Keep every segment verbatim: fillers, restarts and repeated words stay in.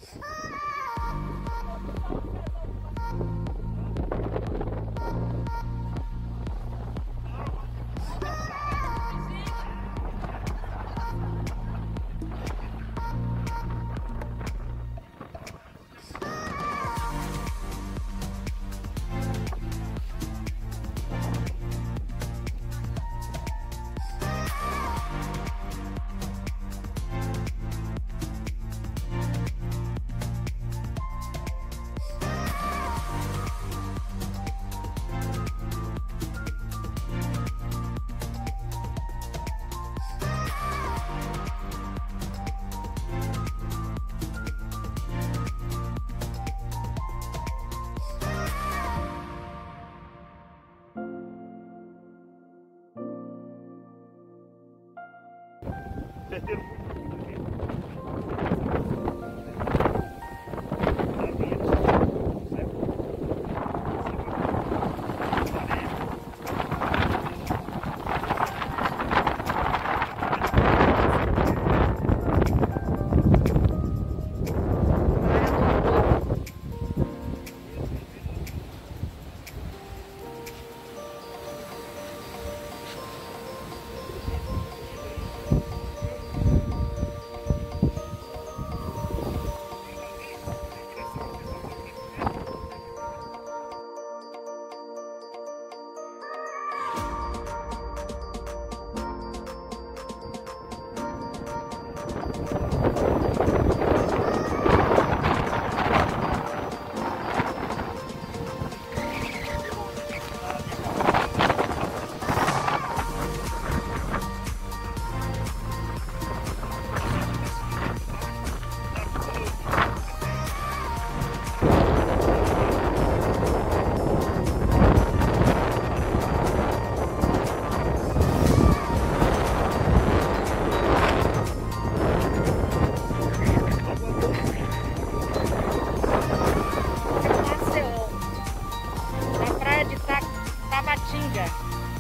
Perderam muito aqui. Tabatinga.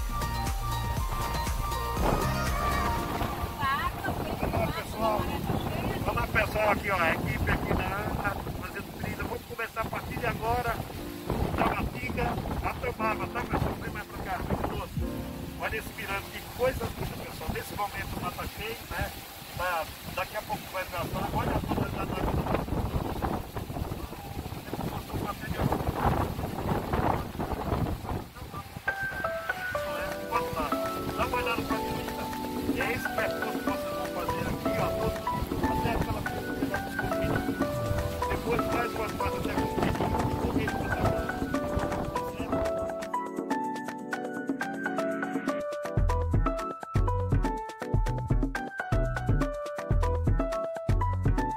Olá pessoal, olá pessoal, aqui ó, a equipe aqui da Ana fazendo trilha. Vamos começar a partir de agora o Tabatinga até o Baba, tá pessoal? Vem mais pra cá, vem conosco. Olha esse mirante, que coisa linda pessoal. Nesse momento o mata cheio, né? Tá, daqui a pouco vai gastar. Olha a tonalidade da água. Dá uma olhada pra mim, e é esse percurso que vocês vão fazer aqui, ó, todo, até aquela coisa que vai descobrir. Depois mais umas partes até com o vídeo, com o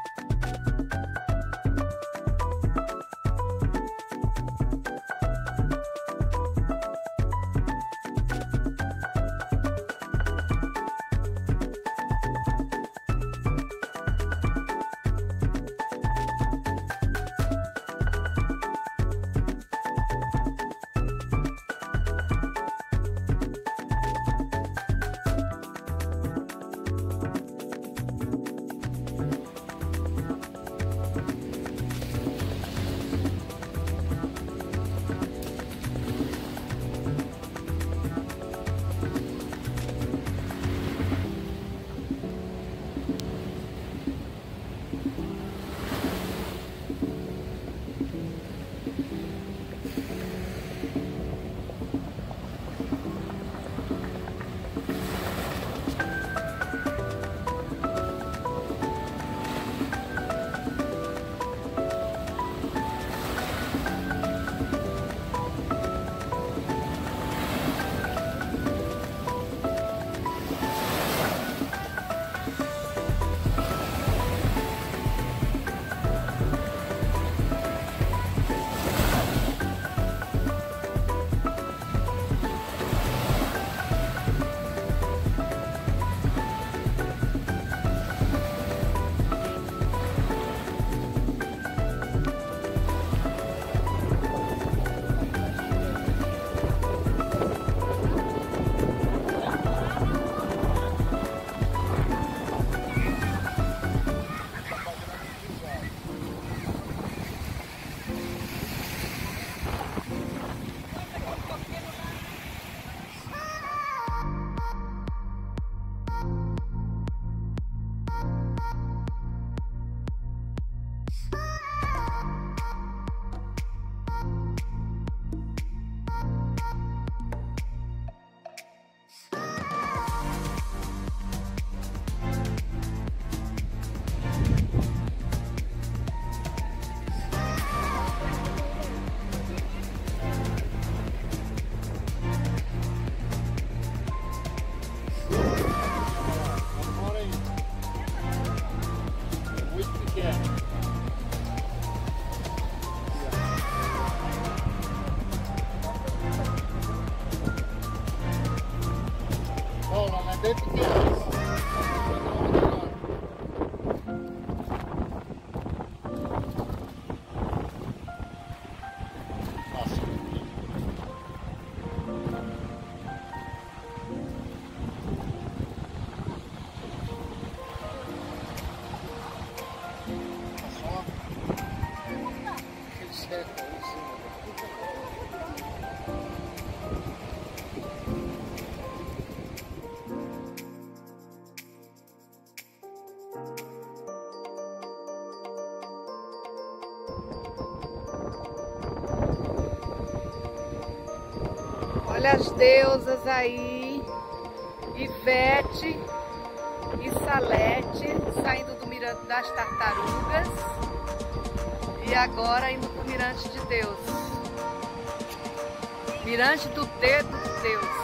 que é? Ó, lá é bem pequeno. Olha as deusas aí, Ivete e Salete saindo do Mirante das Tartarugas e agora indo para o Mirante de Deus. Mirante do Dedo de Deus.